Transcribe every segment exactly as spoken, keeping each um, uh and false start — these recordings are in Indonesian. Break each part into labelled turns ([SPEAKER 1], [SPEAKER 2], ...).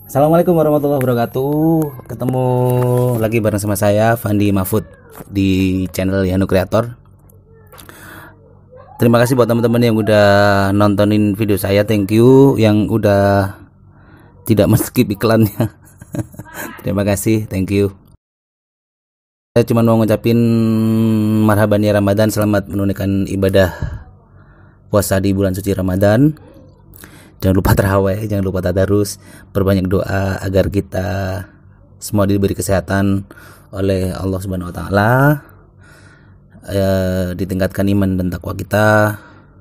[SPEAKER 1] Assalamualaikum warahmatullahi wabarakatuh. Ketemu lagi bareng sama saya Fandi Mahfud di channel Yanu Kreator. Terima kasih buat teman-teman yang udah nontonin video saya. Thank you yang udah tidak men-skip iklannya. Terima kasih, thank you. Saya cuma mau ngucapin marhaban ya Ramadan, selamat menunaikan ibadah puasa di bulan suci Ramadan. Jangan lupa tarawih, jangan lupa tadarus, perbanyak doa agar kita semua diberi kesehatan oleh Allah Subhanahu wa taala, e, ditingkatkan iman dan takwa kita,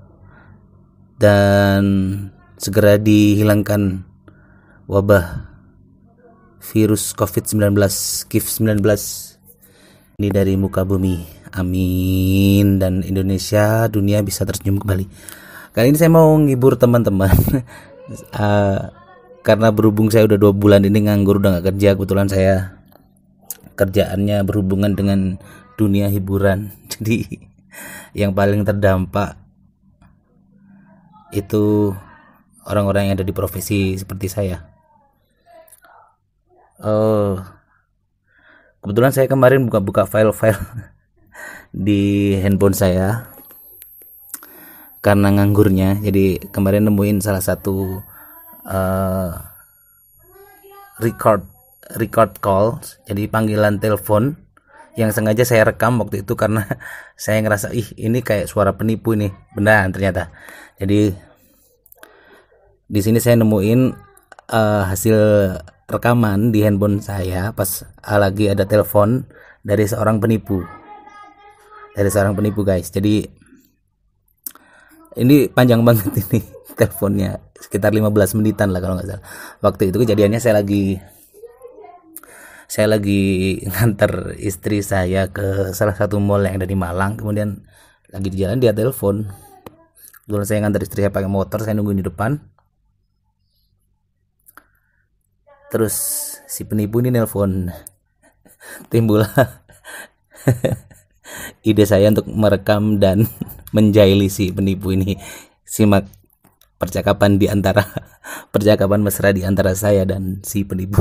[SPEAKER 1] dan segera dihilangkan wabah virus covid sembilan belas K I V sembilan belas ini dari muka bumi. Amin. Dan Indonesia, dunia bisa tersenyum kembali. Kali ini saya mau ngibur teman-teman. uh, Karena berhubung saya udah dua bulan ini nganggur, udah gak kerja. Kebetulan saya kerjaannya berhubungan dengan dunia hiburan. Jadi yang paling terdampak itu orang-orang yang ada di profesi seperti saya. Oh, kebetulan saya kemarin buka-buka file-file di handphone saya karena nganggurnya. Jadi kemarin nemuin salah satu uh, record record call, jadi panggilan telepon yang sengaja saya rekam waktu itu karena saya ngerasa ih ini kayak suara penipu nih. Benar ternyata. Jadi di sini saya nemuin uh, hasil rekaman di handphone saya pas lagi ada telepon dari seorang penipu. Dari seorang penipu guys. Jadi ini panjang banget ini teleponnya, sekitar lima belas menitan lah kalau nggak salah. Waktu itu kejadiannya saya lagi saya lagi nganter istri saya ke salah satu mall yang ada di Malang. Kemudian lagi di jalan dia telepon. Lalu saya nganter istri saya pakai motor, saya nungguin di depan. Terus si penipu ini nelpon. Timbullah ide saya untuk merekam dan menjaili si penipu ini. Simak percakapan di antara percakapan mesra di antara saya dan si penipu.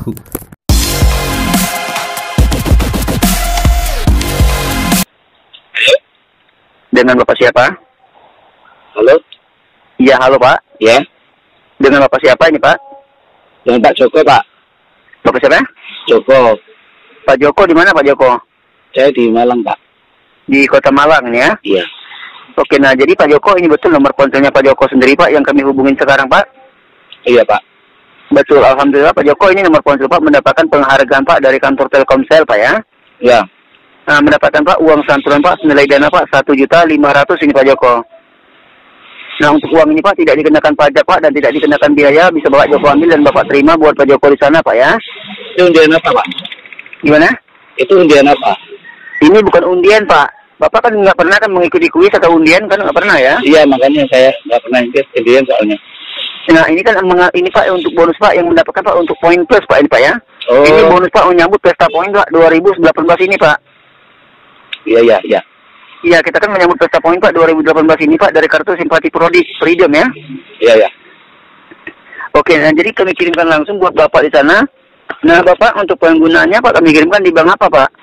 [SPEAKER 2] Halo?
[SPEAKER 3] Dengan Bapak siapa?
[SPEAKER 2] Halo?
[SPEAKER 3] Iya, halo Pak.
[SPEAKER 2] Ya?
[SPEAKER 3] Dengan Bapak siapa ini Pak?
[SPEAKER 2] Dengan Pak Joko, Pak.
[SPEAKER 3] Bapak siapa?
[SPEAKER 2] Joko.
[SPEAKER 3] Pak Joko di mana Pak Joko?
[SPEAKER 2] Saya di Malang, Pak.
[SPEAKER 3] Di Kota Malang ini ya?
[SPEAKER 2] Iya.
[SPEAKER 3] Oke, nah jadi Pak Joko ini betul nomor ponselnya Pak Joko sendiri Pak yang kami hubungin sekarang Pak?
[SPEAKER 2] Iya, Pak.
[SPEAKER 3] Betul, alhamdulillah Pak Joko ini nomor ponsel Pak mendapatkan penghargaan Pak dari kantor Telkomsel Pak ya?
[SPEAKER 2] Ya.
[SPEAKER 3] Nah, mendapatkan Pak uang santunan Pak senilai dana Pak satu juta lima ratus ini Pak Joko. Nah, untuk uang ini Pak tidak dikenakan pajak Pak dan tidak dikenakan biaya, bisa Bapak Joko ambil dan Bapak terima buat Pak Joko di sana Pak ya?
[SPEAKER 2] Itu undian apa, Pak?
[SPEAKER 3] Gimana?
[SPEAKER 2] Itu undian apa?
[SPEAKER 3] Ini bukan undian Pak. Bapak kan nggak pernah kan mengikuti kuis atau undian kan, nggak pernah ya?
[SPEAKER 2] Iya, makanya saya nggak pernah ikut undian soalnya.
[SPEAKER 3] Nah, ini kan ini Pak untuk bonus Pak yang mendapatkan Pak untuk poin plus Pak ini Pak ya?
[SPEAKER 2] Oh.
[SPEAKER 3] Ini bonus Pak menyambut pesta poin Pak dua ribu delapan belas ini Pak.
[SPEAKER 2] Iya, iya, iya.
[SPEAKER 3] Iya, kita kan menyambut pesta poin Pak dua ribu delapan belas ini Pak dari kartu simpati Prodi Freedom ya?
[SPEAKER 2] Iya, iya.
[SPEAKER 3] Oke, nah jadi kami kirimkan langsung buat Bapak di sana. Nah, Bapak untuk penggunaannya Pak kami kirimkan di bank apa Pak?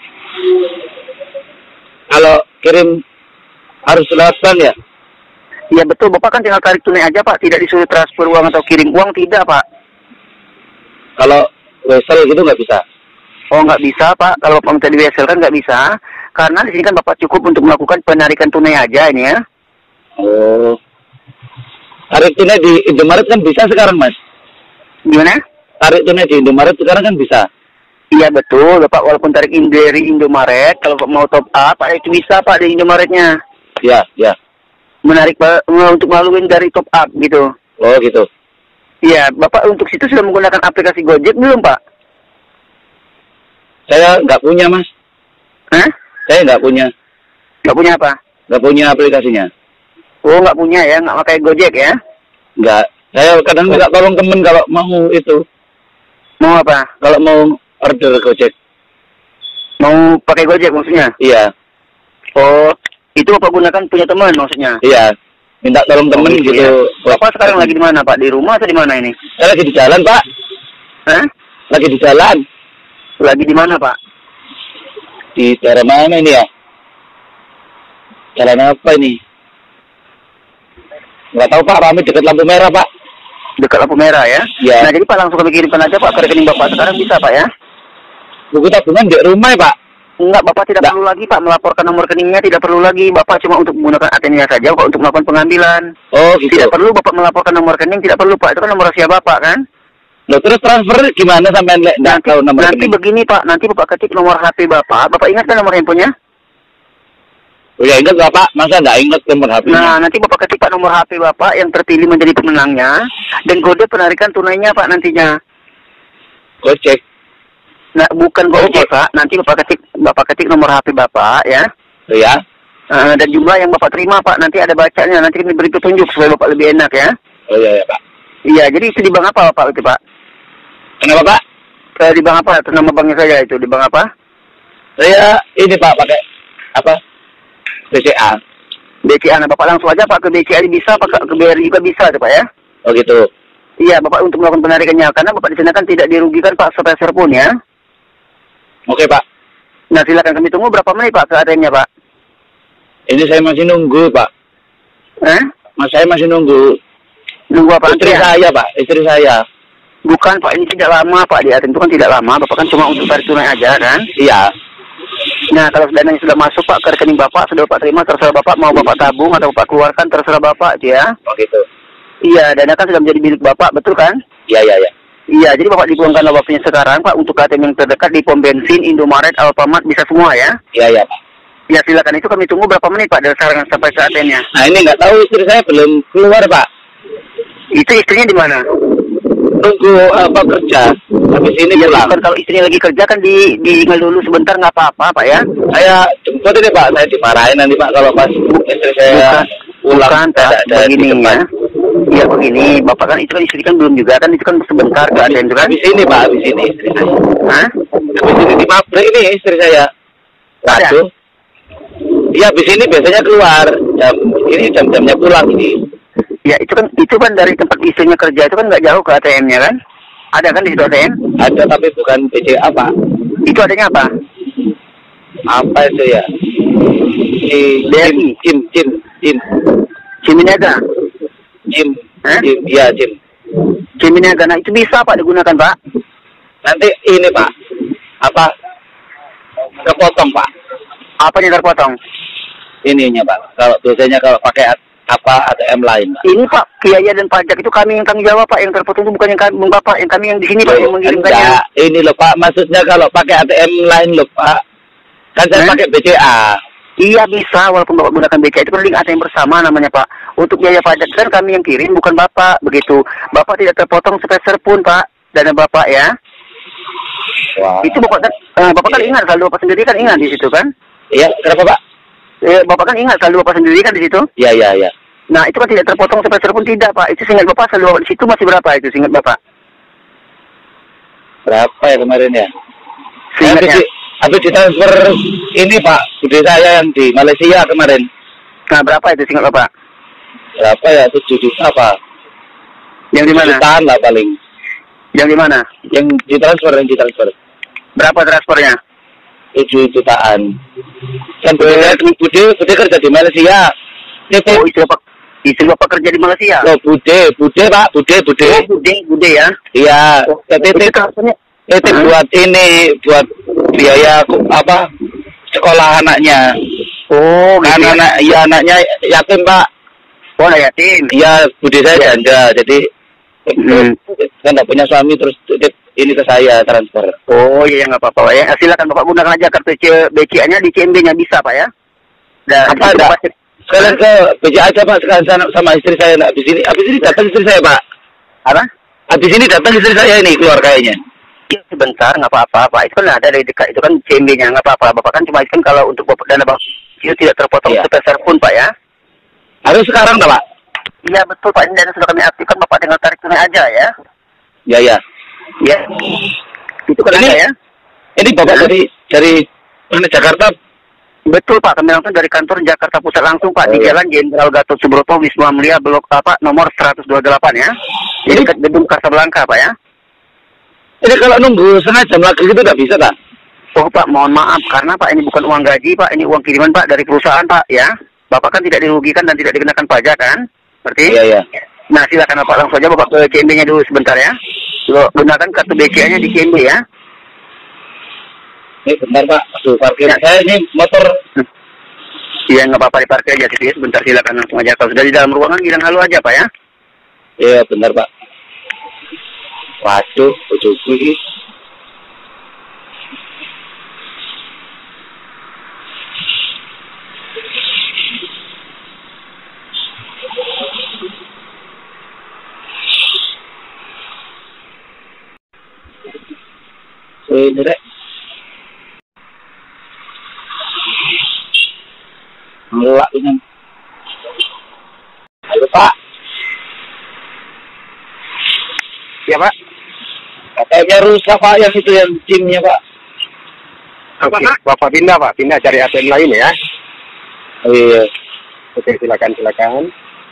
[SPEAKER 2] Kalau kirim harus lewat bank ya?
[SPEAKER 3] Iya betul, Bapak kan tinggal tarik tunai aja Pak, tidak disuruh transfer uang atau kirim uang, tidak Pak.
[SPEAKER 2] Kalau wesel gitu nggak bisa?
[SPEAKER 3] Oh nggak bisa Pak, kalau Bapak minta di wesel kan nggak bisa. Karena di sini kan Bapak cukup untuk melakukan penarikan tunai aja ini ya.
[SPEAKER 2] Oh. Tarik tunai di Indomaret kan bisa sekarang, Mas?
[SPEAKER 3] Gimana?
[SPEAKER 2] Tarik tunai di Indomaret sekarang kan bisa?
[SPEAKER 3] Iya betul, Bapak walaupun tarik in dari Indomaret, kalau Bapak mau top up, Pak itu bisa Pak di Indomaretnya.
[SPEAKER 2] Iya, iya.
[SPEAKER 3] Menarik Pak untuk melalui dari top up gitu.
[SPEAKER 2] Oh gitu.
[SPEAKER 3] Iya, Bapak untuk situ sudah menggunakan aplikasi Gojek belum Pak?
[SPEAKER 2] Saya nggak punya, Mas.
[SPEAKER 3] Hah?
[SPEAKER 2] Saya nggak punya.
[SPEAKER 3] Nggak punya apa?
[SPEAKER 2] Nggak punya aplikasinya.
[SPEAKER 3] Oh nggak punya ya, nggak pakai Gojek ya?
[SPEAKER 2] Nggak. Saya kadang minta tolong temen kalau mau itu.
[SPEAKER 3] Mau apa?
[SPEAKER 2] Kalau mau order Gojek.
[SPEAKER 3] Mau pakai Gojek maksudnya?
[SPEAKER 2] Iya.
[SPEAKER 3] Oh, itu Bapak gunakan punya teman maksudnya?
[SPEAKER 2] Iya. Minta tolong temen
[SPEAKER 3] oh,
[SPEAKER 2] gitu.
[SPEAKER 3] Ya.
[SPEAKER 2] Ya.
[SPEAKER 3] Bapak sekarang lagi di mana Pak? Di rumah atau di mana ini?
[SPEAKER 2] Saya lagi di jalan, Pak.
[SPEAKER 3] Hah?
[SPEAKER 2] Lagi di jalan.
[SPEAKER 3] Lagi di mana, Pak?
[SPEAKER 2] Di daerah mana ini ya? Jalan apa ini? Nggak tahu Pak, kami dekat lampu merah Pak.
[SPEAKER 3] Dekat lampu merah ya?
[SPEAKER 2] Iya.
[SPEAKER 3] Nah jadi Pak langsung kami kirimkan aja Pak ke rekening Bapak sekarang bisa Pak ya?
[SPEAKER 2] Buku tabungan di rumah ya Pak?
[SPEAKER 3] Enggak, Bapak tidak
[SPEAKER 2] Nggak.
[SPEAKER 3] perlu lagi Pak melaporkan nomor rekeningnya, tidak perlu lagi. Bapak cuma untuk menggunakan A T M-nya saja Pak untuk melakukan pengambilan.
[SPEAKER 2] Oh gitu.
[SPEAKER 3] Tidak perlu Bapak melaporkan nomor rekening, tidak perlu Pak. Itu kan nomor rahasia Bapak kan?
[SPEAKER 2] Loh, terus transfer gimana sampai nggak
[SPEAKER 3] Nanti,
[SPEAKER 2] tahu nomor
[SPEAKER 3] nanti
[SPEAKER 2] rekening?
[SPEAKER 3] begini Pak, nanti Bapak ketik nomor H P Bapak. Bapak ingat kan nomor handphonenya?
[SPEAKER 2] Oh ya ingat Bapak, masa nggak ingat nomor H P-nya?
[SPEAKER 3] Nah, nanti Bapak ketik Pak nomor H P Bapak yang terpilih menjadi pemenangnya dan kode penarikan tunainya Pak nantinya.
[SPEAKER 2] Gojek.
[SPEAKER 3] Nah, bukan Gojek
[SPEAKER 2] Oh,
[SPEAKER 3] Pak. Nanti Bapak ketik Bapak ketik nomor H P Bapak ya.
[SPEAKER 2] Oh ya?
[SPEAKER 3] Uh, dan jumlah yang Bapak terima Pak, nanti ada bacanya, nanti kami beri petunjuk supaya Bapak lebih enak ya.
[SPEAKER 2] Oh iya ya Pak.
[SPEAKER 3] Iya, jadi itu di bank apa Bapak itu Pak?
[SPEAKER 2] Kenapa Pak?
[SPEAKER 3] Eh, di bank apa? Atas nama banknya saya itu, di bank apa?
[SPEAKER 2] Saya ini Pak pakai apa? B C A.
[SPEAKER 3] B C A. Nah, Bapak langsung aja Pak ke B C A bisa, Pak ke B R I juga bisa tuh Pak ya.
[SPEAKER 2] Oh gitu.
[SPEAKER 3] Iya, Bapak untuk melakukan penarikannya karena Bapak di sana kan tidak dirugikan Pak sepeser pun ya.
[SPEAKER 2] Oke Pak.
[SPEAKER 3] Nah, silakan kami tunggu berapa menit Pak ke A T M-nya Pak?
[SPEAKER 2] Ini saya masih nunggu Pak.
[SPEAKER 3] Eh?
[SPEAKER 2] Mas saya masih nunggu.
[SPEAKER 3] Nunggu apa?
[SPEAKER 2] Istri
[SPEAKER 3] antrian?
[SPEAKER 2] saya Pak, istri saya.
[SPEAKER 3] Bukan Pak, ini tidak lama Pak, di A T M itu kan tidak lama. Bapak kan cuma untuk tarik tunai aja kan?
[SPEAKER 2] Iya.
[SPEAKER 3] Nah, kalau dananya sudah masuk Pak ke rekening Bapak, sudah Bapak terima, terserah Bapak mau Bapak tabung atau Bapak keluarkan, terserah Bapak itu ya.
[SPEAKER 2] Oh gitu.
[SPEAKER 3] Iya, dana kan sudah menjadi milik Bapak, betul kan?
[SPEAKER 2] Iya iya iya.
[SPEAKER 3] Iya, jadi Bapak dibuangkanlah waktunya sekarang Pak untuk A T M yang terdekat di pom bensin, Indomaret, Alfamart, bisa semua ya.
[SPEAKER 2] Iya iya Pak.
[SPEAKER 3] Ya silakan, itu kami tunggu berapa menit Pak dari sekarang sampai ke A T M-nya.
[SPEAKER 2] Nah ini nggak tahu istri saya belum keluar Pak.
[SPEAKER 3] Itu istrinya di mana?
[SPEAKER 2] Tunggu apa kerja. Habis ini
[SPEAKER 3] Ya,
[SPEAKER 2] pulang.
[SPEAKER 3] bukan kalau istrinya lagi kerja kan di ditinggal dulu sebentar nggak apa-apa Pak ya.
[SPEAKER 2] Saya jemput ini Pak, saya dimarahin nanti Pak kalau pas istri saya
[SPEAKER 3] Bukan,
[SPEAKER 2] pulang.
[SPEAKER 3] bukan Pak,
[SPEAKER 2] ada, ada di
[SPEAKER 3] begini
[SPEAKER 2] depan.
[SPEAKER 3] ya. Iya begini, Bapak kan itu kan istri kan belum juga kan, itu kan sebentar ke A T M itu kan.
[SPEAKER 2] Habis ini Pak, habis ini istri saya.
[SPEAKER 3] Hah?
[SPEAKER 2] Habis ini di pabrik ini istri saya.
[SPEAKER 3] Ada?
[SPEAKER 2] Waduh. Iya habis ini biasanya keluar. Jam ini jam-jamnya pulang ini.
[SPEAKER 3] Ya itu kan itu kan dari tempat istrinya kerja itu kan nggak jauh ke A T M-nya kan? Ada kan di situ A T M?
[SPEAKER 2] Ada tapi bukan B C A Pak.
[SPEAKER 3] Itu adanya apa?
[SPEAKER 2] Apa itu ya? Di
[SPEAKER 3] B R I.
[SPEAKER 2] Jim, Jim, Jim,
[SPEAKER 3] Ciminiaga.
[SPEAKER 2] Jim,
[SPEAKER 3] Hah?
[SPEAKER 2] Jim, iya Jim.
[SPEAKER 3] Ciminiaga. Nah itu bisa Pak digunakan Pak.
[SPEAKER 2] Nanti ini Pak, apa? Kepotong Pak.
[SPEAKER 3] Apanya terpotong?
[SPEAKER 2] Ininya Pak. Kalau biasanya kalau pakai A- apa A T M lain Pak.
[SPEAKER 3] Ini Pak, biaya dan pajak itu kami yang tanggung jawab Pak, yang terpotong itu bukan yang kami, Bapak, yang kami yang di sini Pak yang mengirimkannya.
[SPEAKER 2] Enggak, ini loh Pak, maksudnya kalau pakai A T M lain loh Pak. Kan saya
[SPEAKER 3] Hah?
[SPEAKER 2] pakai B C A.
[SPEAKER 3] Iya bisa, walaupun Bapak gunakan B C A itu kan link A T M bersama namanya Pak. Untuk biaya pajak kan kami yang kirim, bukan Bapak, begitu. Bapak tidak terpotong sepeser pun Pak, dana Bapak ya.
[SPEAKER 2] Wah.
[SPEAKER 3] Itu Bapak kan, eh, Bapak kan ingat, saldo Bapak sendiri kan ingat di situ kan?
[SPEAKER 2] Iya, kenapa Pak?
[SPEAKER 3] Eh, Bapak kan ingat saldo Bapak sendiri kan di situ?
[SPEAKER 2] Iya, iya, iya.
[SPEAKER 3] Nah itu kan tidak terpotong sepeser pun tidak Pak. Itu seingat Bapak saldo Bapak di situ masih berapa itu seingat Bapak?
[SPEAKER 2] Berapa ya kemarin ya?
[SPEAKER 3] Seingatnya.
[SPEAKER 2] Habis, di- habis ditransfer ini Pak, bude saya yang di Malaysia kemarin.
[SPEAKER 3] Nah berapa itu seingat Bapak?
[SPEAKER 2] Berapa ya? tujuh juta Pak.
[SPEAKER 3] Yang di mana?
[SPEAKER 2] Jutaan lah paling.
[SPEAKER 3] Yang di mana?
[SPEAKER 2] Yang ditransfer, yang ditransfer.
[SPEAKER 3] Berapa transfernya?
[SPEAKER 2] tujuh jutaan. Kan bude saya, bude, bude kerja di Malaysia. Itu,
[SPEAKER 3] Oh istri Bapak, istri Bapak kerja di Malaysia?
[SPEAKER 2] oh, bude, bude Pak, bude, bude.
[SPEAKER 3] Oh, bude, bude ya?
[SPEAKER 2] Iya,
[SPEAKER 3] Oh,
[SPEAKER 2] tapi
[SPEAKER 3] itu
[SPEAKER 2] itu
[SPEAKER 3] transfernya.
[SPEAKER 2] itu
[SPEAKER 3] Hah?
[SPEAKER 2] buat ini, buat biaya ku- apa sekolah anaknya.
[SPEAKER 3] Oh, gitu
[SPEAKER 2] Kan
[SPEAKER 3] ya?
[SPEAKER 2] anak, iya anaknya yatim Pak.
[SPEAKER 3] Oh, anak yatim.
[SPEAKER 2] Iya, bude saya
[SPEAKER 3] Ya.
[SPEAKER 2] janda, jadi
[SPEAKER 3] Hmm.
[SPEAKER 2] kan nggak punya suami terus titip ini ke saya transfer.
[SPEAKER 3] Oh, iya nggak apa-apa Pak ya. Silakan Bapak gunakan aja kartu C B C A-nya di C M B-nya bisa Pak ya. Dan
[SPEAKER 2] Apa
[SPEAKER 3] itu
[SPEAKER 2] ada?
[SPEAKER 3] Bapak cek-
[SPEAKER 2] Sekalian ke B C A aja Pak, sekalian sana sama istri saya. Nah, habis ini, habis ini datang istri saya Pak.
[SPEAKER 3] apa?
[SPEAKER 2] Habis ini datang istri saya ini keluar kayaknya.
[SPEAKER 3] Ya, sebentar nggak apa-apa Pak. Itu kan ada dari dekat itu kan C M B-nya nggak apa-apa. Bapak kan cuma itu kan kalau untuk Bapak dana Bapak itu tidak terpotong
[SPEAKER 2] Iya.
[SPEAKER 3] sepeser pun Pak ya.
[SPEAKER 2] Harus sekarang dah Pak.
[SPEAKER 3] Iya betul Pak. Ini dana sudah kami aktifkan. Bapak tinggal tarik tunai aja ya.
[SPEAKER 2] Ya ya.
[SPEAKER 3] Ya. Itu kan
[SPEAKER 2] Ini-
[SPEAKER 3] ada ya.
[SPEAKER 2] Ini Bapak
[SPEAKER 3] Hah?
[SPEAKER 2] dari dari mana Jakarta?
[SPEAKER 3] Betul Pak, kami langsung dari kantor Jakarta Pusat langsung Pak,
[SPEAKER 2] Oh,
[SPEAKER 3] di
[SPEAKER 2] iya.
[SPEAKER 3] Jalan Jenderal Gatot Subroto Wisma Mulia Blok apa nomor seratus dua puluh delapan ya. Di dekat gedung Casablanca Pak ya.
[SPEAKER 2] ini kalau nunggu setengah jam lagi gitu nggak bisa, Pak?
[SPEAKER 3] Oh Pak, mohon maaf karena Pak ini bukan uang gaji Pak, ini uang kiriman Pak dari perusahaan Pak ya. Bapak kan tidak dirugikan dan tidak dikenakan pajak kan? Berarti?
[SPEAKER 2] Iya, iya.
[SPEAKER 3] Nah silakan Bapak langsung aja Bapak ke C M B-nya dulu sebentar ya. Lo gunakan kartu B C A-nya di C M B ya.
[SPEAKER 2] Ini bentar Pak, aduh parkir ya. Saya ini motor.
[SPEAKER 3] Iya nggak apa-apa diparkir aja sih, sebentar silakan langsung aja. Kalau sudah di dalam ruangan bilang halo aja Pak ya.
[SPEAKER 2] Iya benar Pak. Waduh, bojoku ini. Ini rek. Ngelak dengan. Halo Pak.
[SPEAKER 3] Ya Pak.
[SPEAKER 2] Katanya rusak Pak yang itu yang SIM-nya Pak.
[SPEAKER 3] Oke, okay. Bapak pindah Pak, pindah cari A T M lain ya.
[SPEAKER 2] Oh iya.
[SPEAKER 3] Oke, silakan silakan.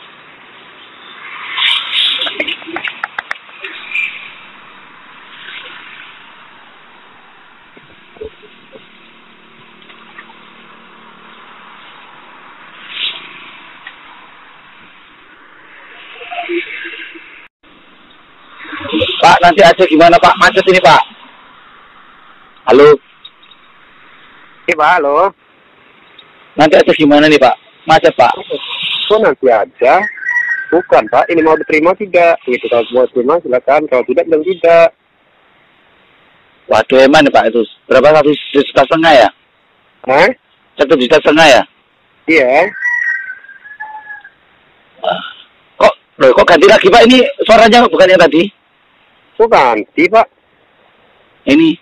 [SPEAKER 2] Pak, nanti aja gimana Pak? Macet ini Pak. Halo.
[SPEAKER 3] Iya Pak, halo.
[SPEAKER 2] Nanti aja gimana nih Pak? Macet Pak.
[SPEAKER 3] Oh nanti aja. Bukan Pak, ini mau diterima tidak? Gitu, kalau mau diterima silakan, kalau tidak bilang tidak.
[SPEAKER 2] Waduh emang nih Pak itu. Berapa? Satu juta setengah ya?
[SPEAKER 3] Hah?
[SPEAKER 2] Satu juta setengah ya?
[SPEAKER 3] Iya.
[SPEAKER 2] Kok, loh, kok ganti lagi Pak? Ini suaranya bukan yang tadi?
[SPEAKER 3] Oh ganti Pak.
[SPEAKER 2] Ini.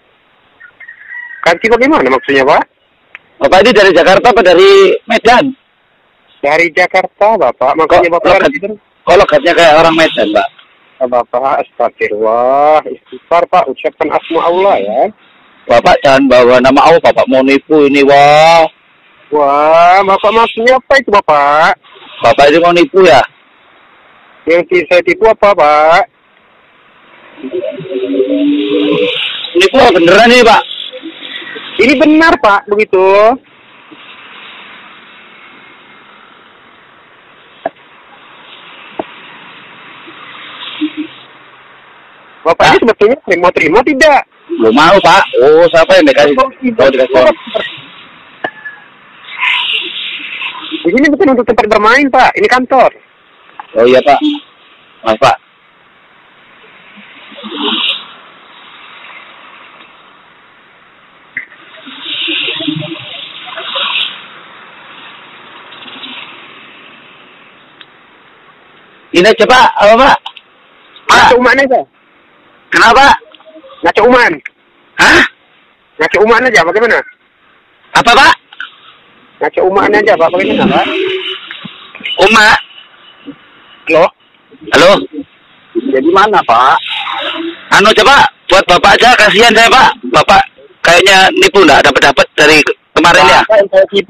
[SPEAKER 3] Ganti bagaimana maksudnya Pak?
[SPEAKER 2] Bapak ini dari Jakarta apa dari Medan?
[SPEAKER 3] Dari Jakarta Bapak, makanya
[SPEAKER 2] Kok
[SPEAKER 3] Bapak
[SPEAKER 2] logat, kok logatnya kayak orang Medan Pak?
[SPEAKER 3] Bapak astagfirullah, istighfar Pak, ucapkan asma Allah ya.
[SPEAKER 2] Bapak jangan bawa nama Allah, Bapak mau nipu ini wah.
[SPEAKER 3] Wah, Bapak maksudnya apa itu Bapak?
[SPEAKER 2] Bapak ini mau nipu ya?
[SPEAKER 3] Yang saya tipu apa Pak?
[SPEAKER 2] Nipu beneran nih Pak?
[SPEAKER 3] Ini benar Pak, begitu. Bapak ini sebetulnya terima-terima tidak?
[SPEAKER 2] Belum mau Pak. Oh siapa yang dikasih? Oh dikasih uang.
[SPEAKER 3] Ini bukan untuk tempat bermain Pak, ini kantor.
[SPEAKER 2] Oh iya Pak. Mas Pak. Ini aja Pak, apa Pak?
[SPEAKER 3] Ngaco uman aja.
[SPEAKER 2] Kenapa?
[SPEAKER 3] Ngaco uman.
[SPEAKER 2] Hah?
[SPEAKER 3] Ngaco uman aja, bagaimana?
[SPEAKER 2] Apa Pak?
[SPEAKER 3] Ngaco uman aja Pak, bagaimana Pak?
[SPEAKER 2] Uma.
[SPEAKER 3] Halo?
[SPEAKER 2] Halo?
[SPEAKER 3] Jadi mana Pak?
[SPEAKER 2] Anu coba, buat Bapak aja, kasihan saya Pak. Bapak kayaknya nipu nggak dapat-dapat dari kemarin ya.
[SPEAKER 3] Bapak yang saya tipu